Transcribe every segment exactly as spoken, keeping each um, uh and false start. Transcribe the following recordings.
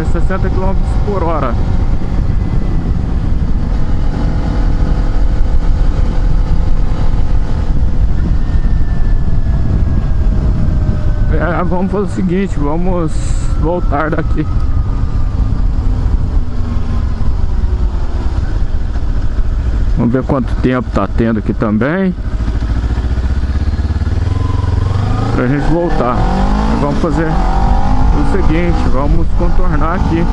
é sessenta quilômetros por hora. É, vamos fazer o seguinte, vamos voltar daqui. Vamos ver quanto tempo tá tendo aqui também, pra gente voltar. Vamos fazer o seguinte, vamos contornar aqui.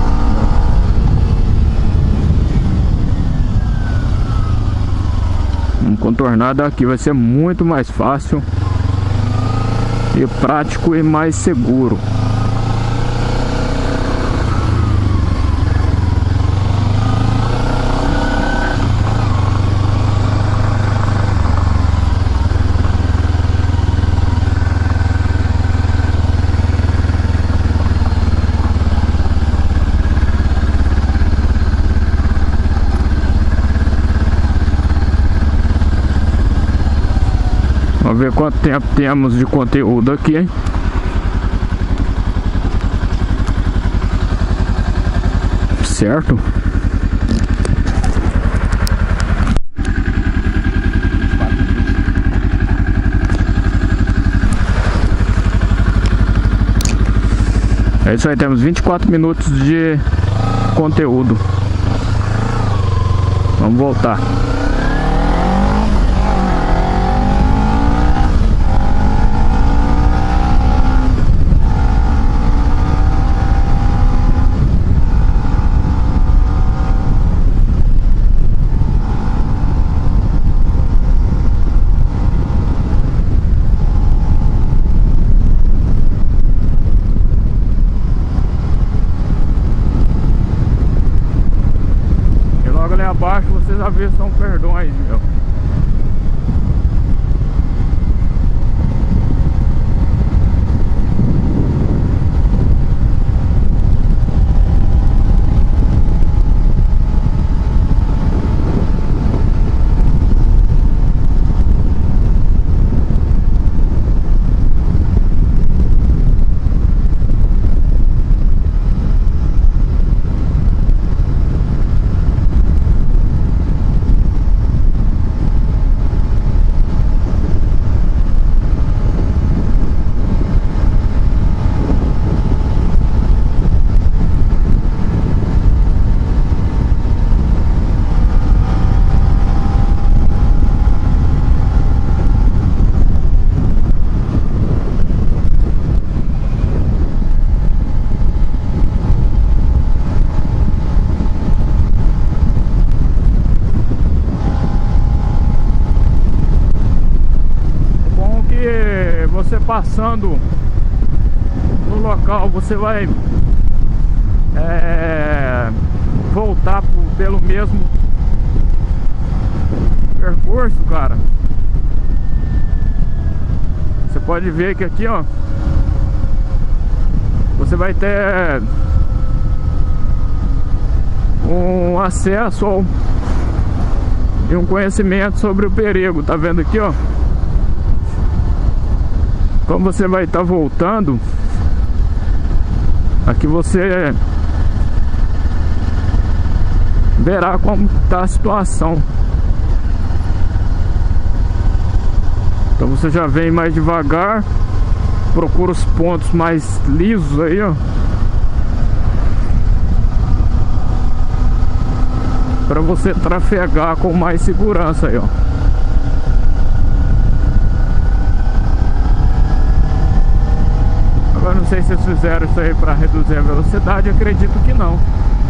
Vamos contornar daqui, vai ser muito mais fácil e prático e mais seguro. Vamos ver quanto tempo temos de conteúdo aqui, hein? Certo? É isso aí, temos vinte e quatro minutos de conteúdo. Vamos voltar. Abaixo vocês avistam perdões, meu. Você passando no local, você vai é, voltar por, pelo mesmo percurso, cara. Você pode ver que aqui, ó, você vai ter um acesso ao, e um conhecimento sobre o perigo. Tá vendo aqui, ó? Como você vai estar voltando, aqui você verá como está a situação. Então você já vem mais devagar, procura os pontos mais lisos aí, ó, para você trafegar com mais segurança aí, ó. Eu não sei se eles fizeram isso aí para reduzir a velocidade, acredito que não.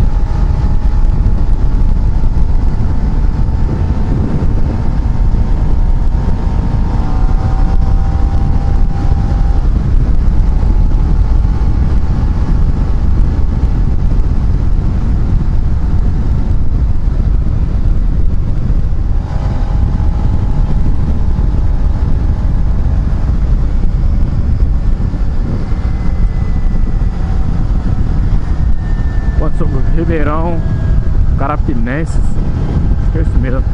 Sobre Ribeirão Carapinenses, acho que é isso mesmo.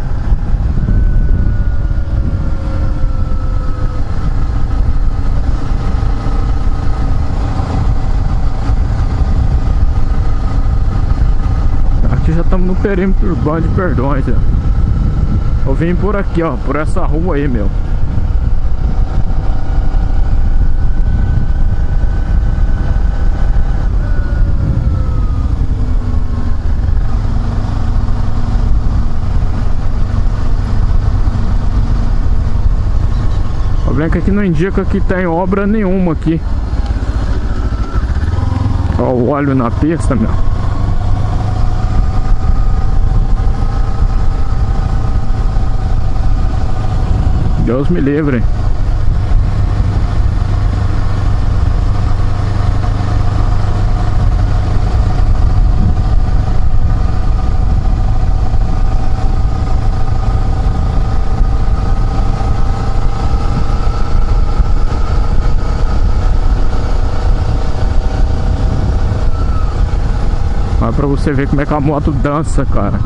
estamos no perímetro urbano de Perdões, ó. Eu vim por aqui, ó, por essa rua aí, meu. O problema é que aqui não indica que tem obra nenhuma aqui. Ó, o óleo na pista, meu. Deus me livre. Mas pra você ver como é que a moto dança, cara.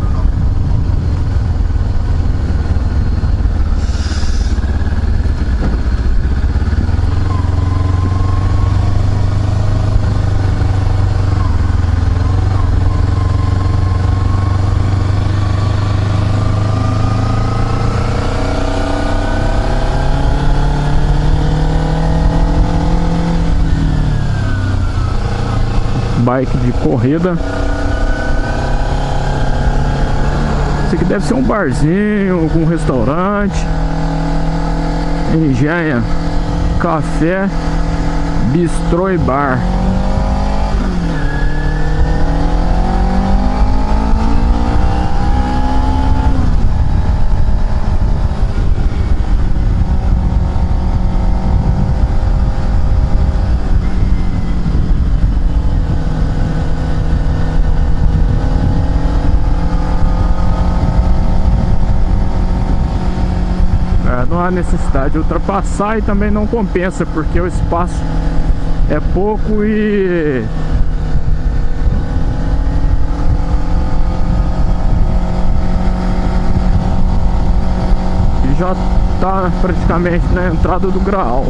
Bike de corrida. Isso aqui deve ser um barzinho, algum restaurante. Engenha Café, Bistrô e Bar. Não há necessidade de ultrapassar e também não compensa, porque o espaço é pouco e e já está praticamente na entrada do Graal.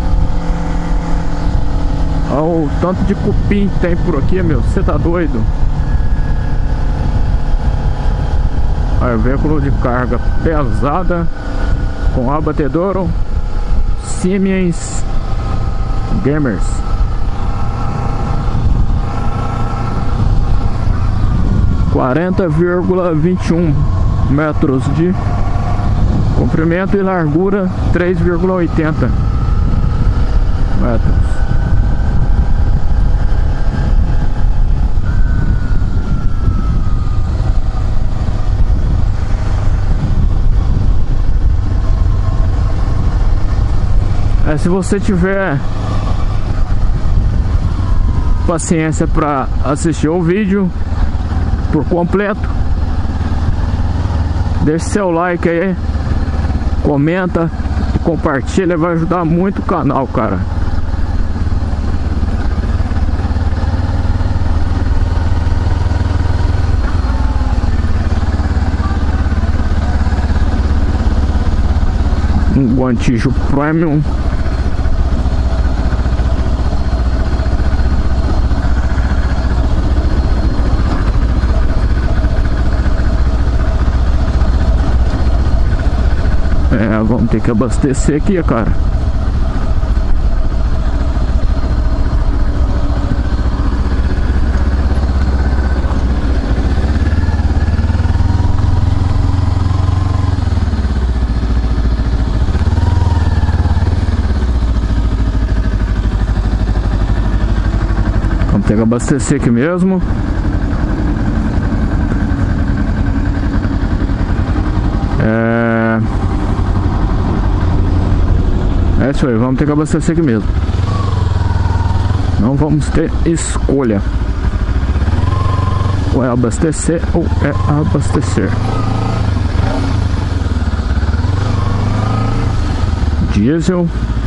Olha o tanto de cupim que tem por aqui, meu, você tá doido? Olha, veículo de carga pesada com abatedouro Siemens Gamers. quarenta vírgula vinte e um metros de comprimento e largura três vírgula oitenta metros. É, se você tiver paciência para assistir o vídeo por completo, deixe seu like aí, comenta e compartilha, vai ajudar muito o canal, cara. Um Guantijo Premium. É, vamos ter que abastecer aqui, cara. Vamos ter que abastecer aqui mesmo. É... É isso aí, vamos ter que abastecer aqui mesmo. Não vamos ter escolha. Ou é abastecer ou é abastecer. Diesel.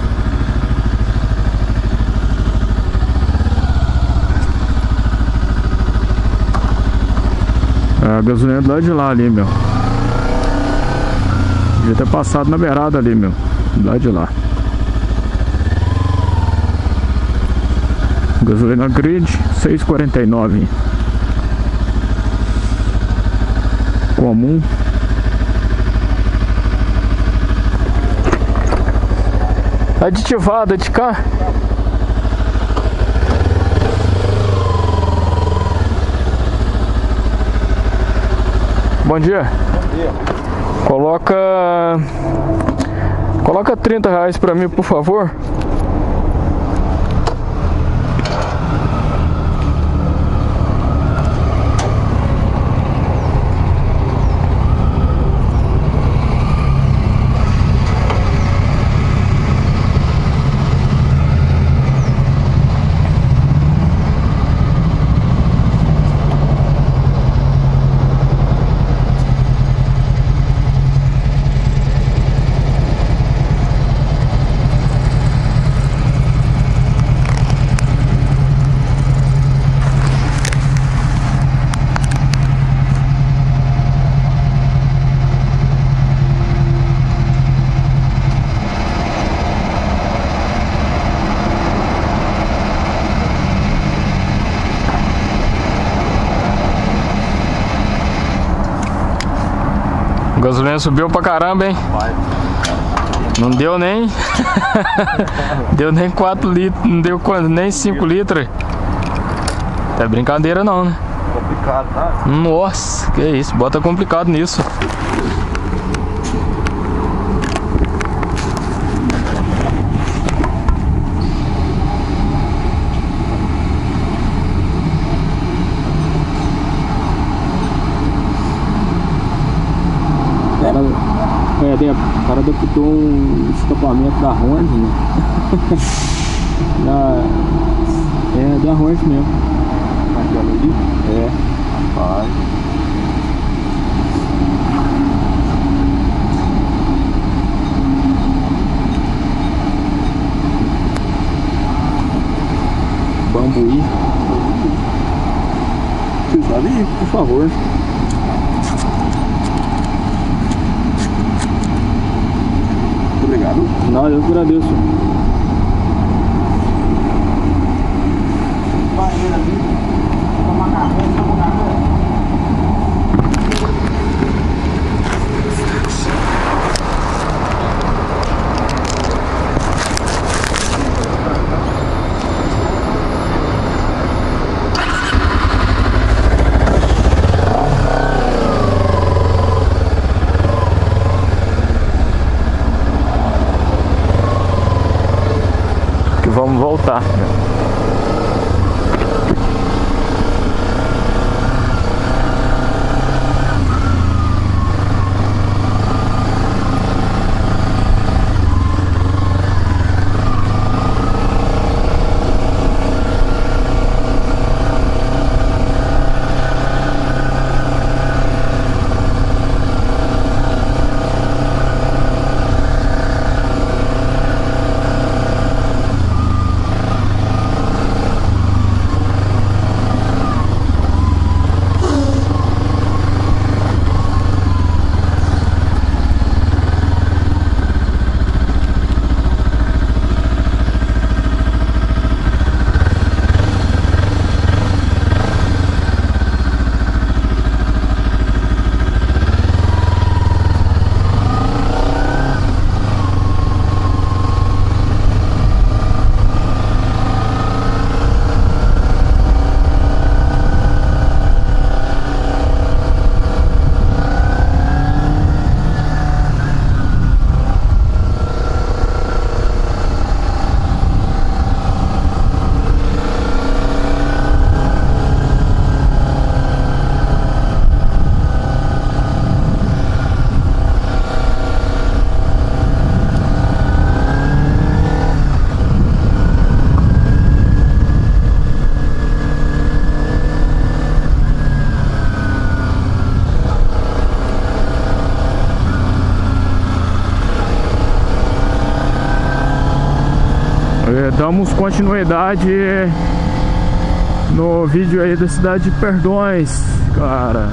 É, a gasolina do lado de lá ali, meu. Devia ter passado na beirada ali, meu. Do lado de lá. Gasolina Grid seis e quarenta e nove. comum. Aditivada de cá. Bom dia. Bom dia. Coloca Coloca trinta reais pra mim, por favor. A gasolina subiu pra caramba, hein? Vai. Não deu nem deu nem quatro litros, não deu quanto? Nem cinco litros. Não é brincadeira não, né? Complicado, tá? Nossa, que isso, bota complicado nisso. É, tem, o cara adaptou um escapamento da Honda, né? da, é, da Honda mesmo. Aquela ali? É. Vai. Bambuí. Você sabe? Por favor. Obrigado. Não, eu que agradeço. Vamos voltar. Damos continuidade no vídeo aí da cidade de Perdões, cara.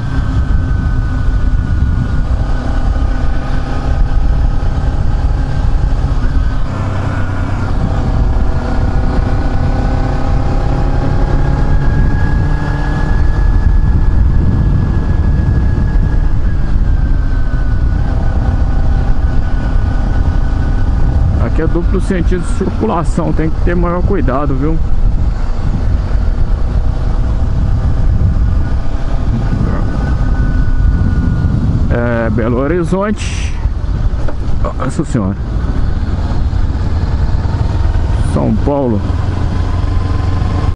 aqui é duplo sentido de circulação, tem que ter maior cuidado, viu? É, Belo Horizonte. Nossa Senhora. São Paulo.